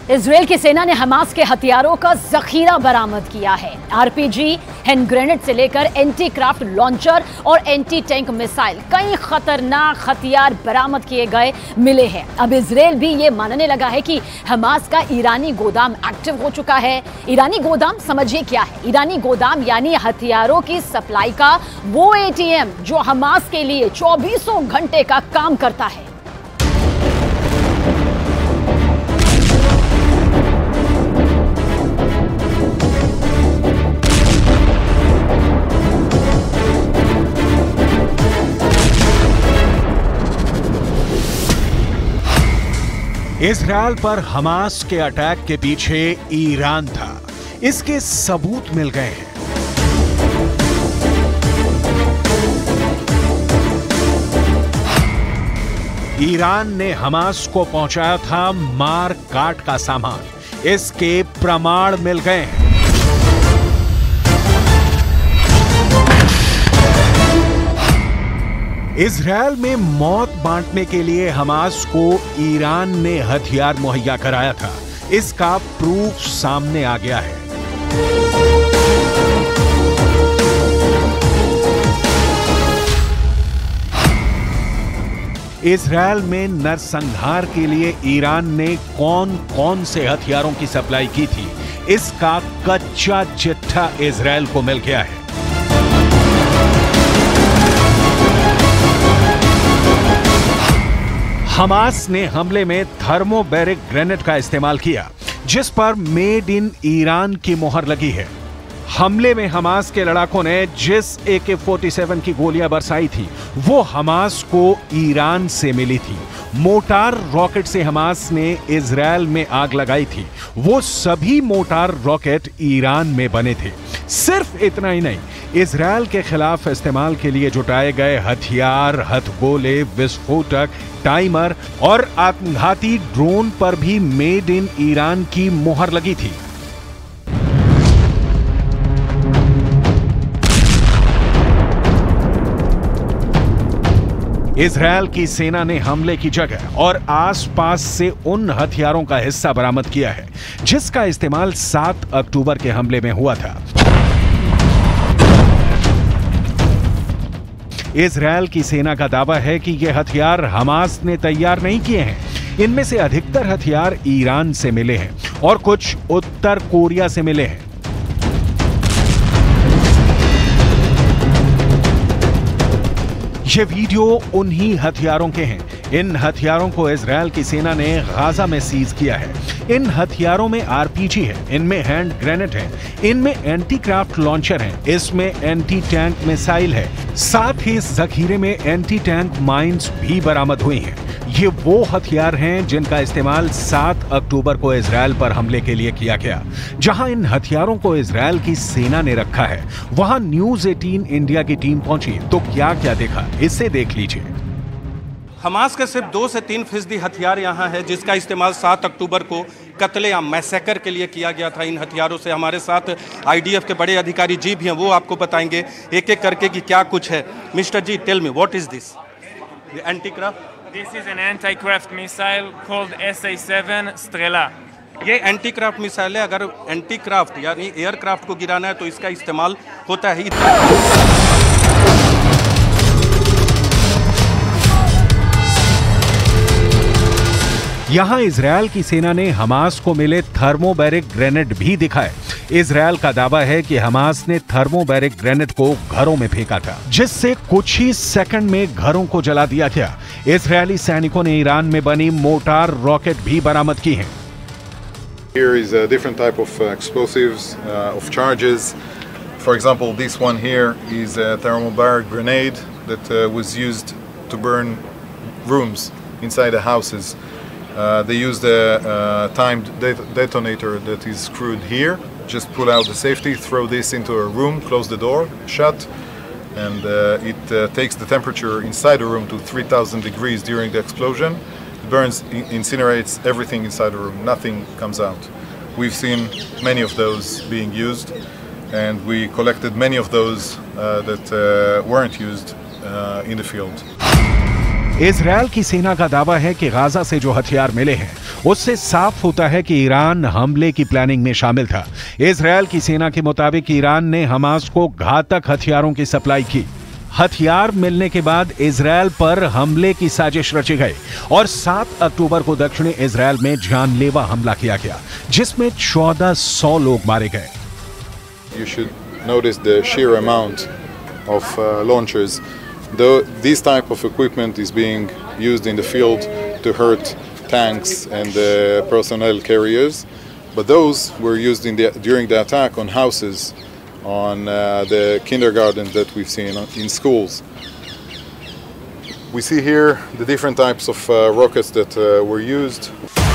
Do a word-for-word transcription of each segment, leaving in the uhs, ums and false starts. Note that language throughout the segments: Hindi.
इजराइल की सेना ने हमास के हथियारों का जखीरा बरामद किया है। आरपीजी, हैंड ग्रेनेड से लेकर एंटी क्राफ्ट लॉन्चर और एंटी टैंक मिसाइल, कई खतरनाक हथियार बरामद किए गए मिले हैं। अब इजराइल भी ये मानने लगा है कि हमास का ईरानी गोदाम एक्टिव हो चुका है। ईरानी गोदाम समझिए क्या है। ईरानी गोदाम यानी हथियारों की सप्लाई का वो एटीएम जो हमास के लिए चौबीसों घंटे का काम करता है। इजराइल पर हमास के अटैक के पीछे ईरान था, इसके सबूत मिल गए हैं। ईरान ने हमास को पहुंचाया था मार काट का सामान, इसके प्रमाण मिल गए हैं। इजराइल में मौत बांटने के लिए हमास को ईरान ने हथियार मुहैया कराया था, इसका प्रूफ सामने आ गया है। इजराइल में नरसंहार के लिए ईरान ने कौन कौन से हथियारों की सप्लाई की थी, इसका कच्चा चिट्ठा इजराइल को मिल गया है। हमास ने हमले में थर्मोबैरिक ग्रेनेड का इस्तेमाल किया, जिस पर मेड इन ईरान की मोहर लगी है। हमले में हमास के लड़ाकों ने जिस ए के फोर्टी सेवन की गोलियां बरसाई थी, वो हमास को ईरान से मिली थी। मोटार रॉकेट से हमास ने इजराइल में आग लगाई थी, वो सभी मोटार रॉकेट ईरान में बने थे। सिर्फ इतना ही नहीं, इजराइल के खिलाफ इस्तेमाल के लिए जुटाए गए हथियार, हथगोले, विस्फोटक, टाइमर और आत्मघाती ड्रोन पर भी मेड इन ईरान की मोहर लगी थी। इजराइल की सेना ने हमले की जगह और आसपास से उन हथियारों का हिस्सा बरामद किया है जिसका इस्तेमाल सात अक्टूबर के हमले में हुआ था। इजराइल की सेना का दावा है कि ये हथियार हमास ने तैयार नहीं किए हैं। इनमें से अधिकतर हथियार ईरान से मिले हैं और कुछ उत्तर कोरिया से मिले हैं। ये वीडियो उन्हीं हथियारों के हैं। इन हथियारों को इजराइल की सेना ने गाजा में सीज किया है। इन हथियारों में आरपीजी है, इनमें हैंड ग्रेनेड है, इनमें एंटी क्राफ्ट लॉन्चर है, इसमें एंटी टैंक मिसाइल है। साथ ही इस जखीरे में एंटी टैंक माइंस भी बरामद हुई हैं। ये वो हथियार हैं जिनका इस्तेमाल सात अक्टूबर को इजराइल पर हमले के लिए किया गया। जहां इन हथियारों को इजराइल की सेना ने रखा है, वहां न्यूज एटीन इंडिया की टीम पहुंची तो क्या क्या देखा, इसे देख लीजिए। हमास के सिर्फ दो से तीन फीसदी हथियार यहाँ है जिसका इस्तेमाल सात अक्टूबर को कत्ले या मैसेकर के लिए किया गया था। इन हथियारों से हमारे साथ आईडीएफ के बड़े अधिकारी जी भी हैं, वो आपको बताएंगे एक एक करके कि क्या कुछ है। Mister ji, tell me what is this? Anti craft? This is an anti-craft missile called S A seven Strela. ये एंटी क्राफ्ट मिसाइल है। अगर एंटी क्राफ्ट यानी एयरक्राफ्ट को गिराना है तो इसका इस्तेमाल होता है। यहां इजराइल की सेना ने हमास को मिले थर्मोबैरिक ग्रेनेड भी दिखाए। इजराइल का दावा है कि हमास ने थर्मोबैरिक ग्रेनेड को घरों में फेंका था, जिससे कुछ ही सेकंड में घरों को जला दिया गया। इजरायली सैनिकों ने ईरान में बनी मोटार रॉकेट भी बरामद की हैं। Here is a different type of uh, explosives, uh, of charges. For example, this one here is a thermobaric grenade that uh, was used to burn rooms inside the houses. Uh, they used a uh, timed det detonator that is screwed here. Just pull out the safety, throw this into a room, close the door, shut, and uh, it uh, takes the temperature inside the room to three thousand degrees during the explosion. It burns, incinerates everything inside the room. Nothing comes out. We've seen many of those being used, and we collected many of those uh, that uh, weren't used uh, in the field. Israel की सेना का दावा है कि गाजा से जो हथियार मिले हैं उससे साफ होता है कि ईरान हमले की प्लानिंग में शामिल था। इजरायल की सेना के मुताबिक ईरान ने हमास को घातक हथियारों की सप्लाई की। हथियार मिलने के बाद इजरायल पर हमले की साजिश रची गई और सात अक्टूबर को दक्षिणी इजरायल में जानलेवा हमला किया गया, जिसमें चौदह सौ लोग मारे गए। You should notice the sheer amount of uh, launchers. Though this type of equipment is being used in the field to hurt tanks and uh, personnel carriers, but those were used in the, during the attack on houses, on uh, the kindergartens that we've seen in schools. We see here the different types of uh, rockets that uh, were used.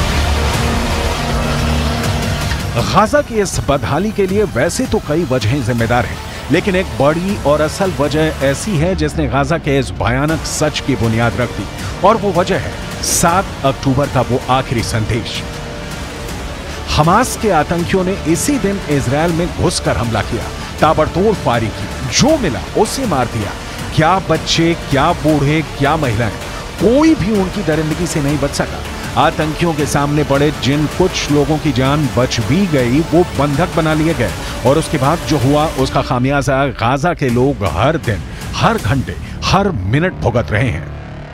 Gaza की इस बदहाली के लिए वैसे तो कई वजहें जिम्मेदार हैं, लेकिन एक बड़ी और असल वजह ऐसी है जिसने गाजा के इस भयानक सच की बुनियाद रख दी, और वो वजह है सात अक्टूबर का वो आखिरी संदेश। हमास के आतंकियों ने इसी दिन इजरायल में घुसकर हमला किया, ताबड़तोड़ फायरिंग की, जो मिला उसे मार दिया। क्या बच्चे, क्या बूढ़े, क्या महिलाएं, कोई भी उनकी दरिंदगी से नहीं बच सका। आतंकियों के सामने पड़े जिन कुछ लोगों की जान बच भी गई, वो बंधक बना लिए गए, और उसके बाद जो हुआ उसका खामियाजा गाजा के लोग हर दिन, हर घंटे, हर मिनट भुगत रहे हैं।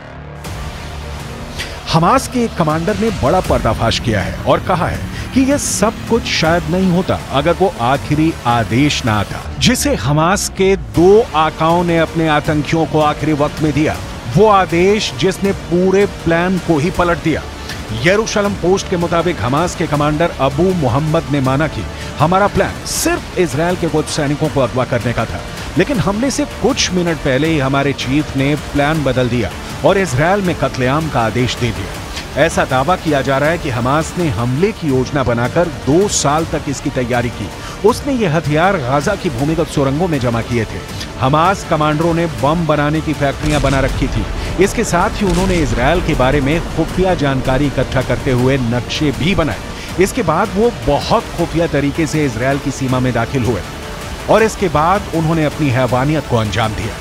हमास के एक कमांडर ने बड़ा पर्दाफाश किया है और कहा है कि यह सब कुछ शायद नहीं होता अगर वो आखिरी आदेश ना आता, जिसे हमास के दो आकाओं ने अपने आतंकियों को आखिरी वक्त में दिया। वो आदेश जिसने पूरे प्लान को ही पलट दिया। यरूशलेम पोस्ट के मुताबिक हमास के कमांडर अबू मोहम्मद ने माना कि हमारा प्लान सिर्फ इजरायल के कुछ सैनिकों को अगवा करने का था, लेकिन हमले से कुछ मिनट पहले ही हमारे चीफ ने प्लान बदल दिया और इजरायल में कत्लेआम का आदेश दे दिया। ऐसा दावा किया जा रहा है कि हमास ने हमले की योजना बनाकर दो साल तक इसकी तैयारी की। उसने ये हथियार गाजा की भूमिगत सुरंगों में जमा किए थे। हमास कमांडरों ने बम बनाने की फैक्ट्रियां बना रखी थी। इसके साथ ही उन्होंने इजरायल के बारे में खुफिया जानकारी इकट्ठा करते हुए नक्शे भी बनाए। इसके बाद वो बहुत खुफिया तरीके से इजरायल की सीमा में दाखिल हुए और इसके बाद उन्होंने अपनी हैवानियत को अंजाम दिया।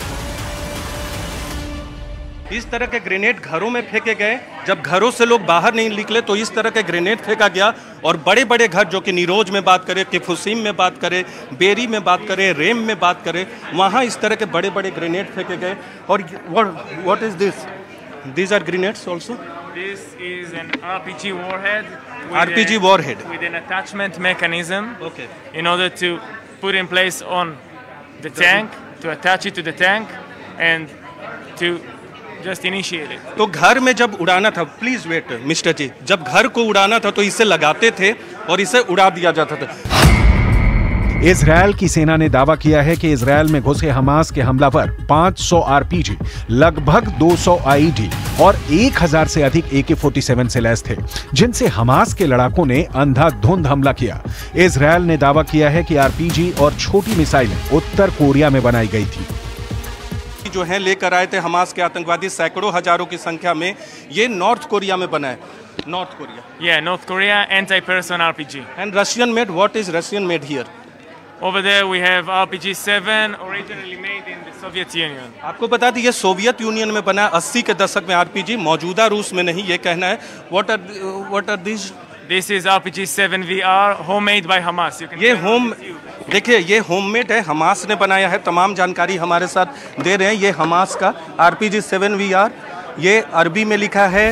इस तरह के ग्रेनेड घरों में फेंके गए। जब घरों से लोग बाहर नहीं निकले तो इस तरह के ग्रेनेड फेंका गया, और बड़े बड़े घर, जो कि नीरोज में बात करें, किफुसीम में बात करें, बेरी में बात करें, रेम में बात करें, वहाँ इस तरह के बड़े बड़े ग्रेनेड फेंके गए। और what is this? These are grenades also? This is an R P G warhead. R P G warhead. With an attachment mechanism. Okay. In order to put in place on the tank, to attach it to the tank, and to just initiate it. तो घर में जब उड़ाना था, प्लीज वेट मिस्टर जी, जब घर को उड़ाना था तो इसे लगाते थे और इसे उड़ा दिया जाता था। इजरायल की सेना ने दावा किया है कि इजरायल में घुसे हमास के हमलावर पाँच सौ आरपीजी, लगभग दो सौ आईडी और एक हज़ार से अधिक ए के सैंतालीस से लैस थे, जिनसे हमास के लड़ाकों ने अंधाधुंध हमला किया। इजरायल ने दावा किया है कि आरपीजी और छोटी मिसाइलें उत्तर कोरिया में बनाई गई थी। जो है लेकर आए थे हमास के आतंकवादी सैकड़ों हजारों की संख्या में, ये नॉर्थ कोरिया में बना है। North Korea, yeah, North Korea anti-person R P G. And Russian made, what is Russian made here? Over there we have R P G seven, originally made in the Soviet Union. आपको बता दें ये सोवियत यूनियन में बना, अस्सी के दशक में आरपीजी, मौजूदा रूस में नहीं, ये कहना है। What are what are these? This is R P G seven V R, homemade by Hamas. You can ये होम, देखिए ये होममेड है, हमास ने बनाया है। तमाम जानकारी हमारे साथ दे रहे हैं। ये हमास का R P G seven V R, ये अरबी में लिखा है।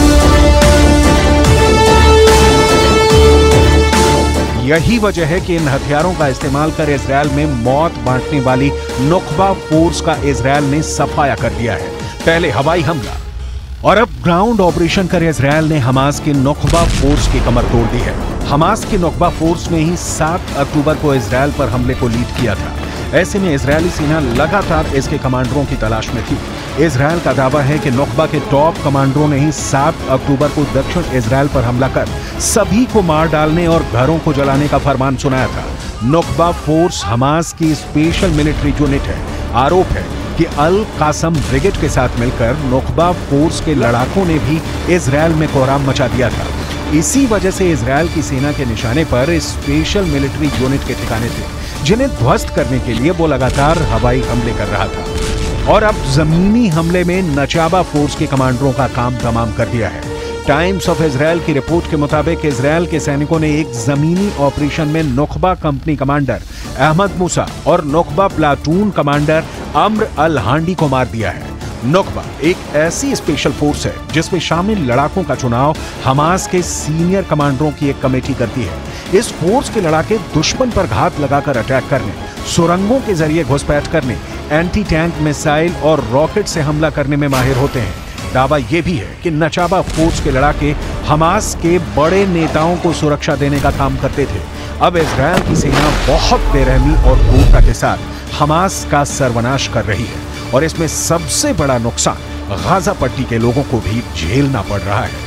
यही वजह है कि इन हथियारों का इस्तेमाल कर इजरायल में मौत बांटने वाली नुकबा फोर्स का इजरायल ने सफाया कर दिया है। पहले हवाई हमला और अब ग्राउंड ऑपरेशन कर इजरायल ने हमास की नुकबा फोर्स की कमर तोड़ दी है। हमास की नुकबा फोर्स ने ही सात अक्टूबर को इजरायल पर हमले को लीड किया था। ऐसे में इजरायली सेना लगातार इसके कमांडरों की तलाश में थी। इजरायल का दावा है कि नुकबा के टॉप कमांडरों ने ही सात अक्टूबर को दक्षिण इजरायल पर हमला कर सभी को मार डालने और घरों को जलाने का फरमान सुनाया था। नुकबा फोर्स हमास की स्पेशल मिलिट्री यूनिट है। आरोप है कि अल कासम ब्रिगेड के साथ मिलकर नुकबा फोर्स के लड़ाकों ने भी इजरायल में कोहराम मचा दिया था। इसी वजह से इजरायल की सेना के निशाने पर स्पेशल मिलिट्री यूनिट के ठिकाने थे, जिन्हें ध्वस्त करने के लिए वो लगातार हवाई हमले कर रहा था। और अब जमीनी हमले में नचाबा फोर्स के कमांडरों का काम तमाम कर दिया है। टाइम्स ऑफ इजराइल की रिपोर्ट के मुताबिक इजराइल के सैनिकों ने एक जमीनी ऑपरेशन में Nukhba company commander Ahmed Musa और नुखबा प्लाटून कमांडर अम्र अल हांडी को मार दिया है। नुखबा एक ऐसी स्पेशल फोर्स है जिसमें शामिल लड़ाकों का चुनाव हमास के सीनियर कमांडरों की एक कमेटी करती है। इस फोर्स के लड़ाके दुश्मन पर घात लगाकर अटैक करने, सुरंगों के जरिए घुसपैठ करने, एंटी टैंक मिसाइल और रॉकेट से हमला करने में माहिर होते हैं। दावा यह भी है कि नचाबा फोर्स के लड़ाके हमास के बड़े नेताओं को सुरक्षा देने का काम करते थे। अब इजराइल की सेना बहुत बेरहमी और क्रूरता के साथ हमास का सर्वनाश कर रही है और इसमें सबसे बड़ा नुकसान गाजा पट्टी के लोगों को भी झेलना पड़ रहा है।